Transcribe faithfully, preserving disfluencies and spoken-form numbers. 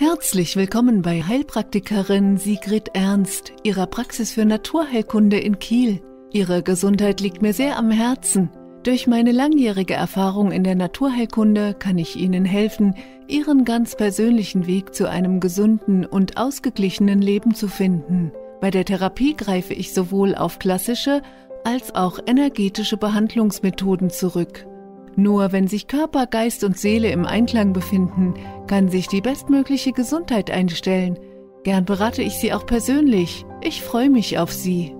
Herzlich willkommen bei Heilpraktikerin Sigrid Ernst, ihrer Praxis für Naturheilkunde in Kiel. Ihre Gesundheit liegt mir sehr am Herzen. Durch meine langjährige Erfahrung in der Naturheilkunde kann ich Ihnen helfen, Ihren ganz persönlichen Weg zu einem gesunden und ausgeglichenen Leben zu finden. Bei der Therapie greife ich sowohl auf klassische als auch energetische Behandlungsmethoden zurück. Nur wenn sich Körper, Geist und Seele im Einklang befinden, kann sich die bestmögliche Gesundheit einstellen. Gern berate ich Sie auch persönlich. Ich freue mich auf Sie.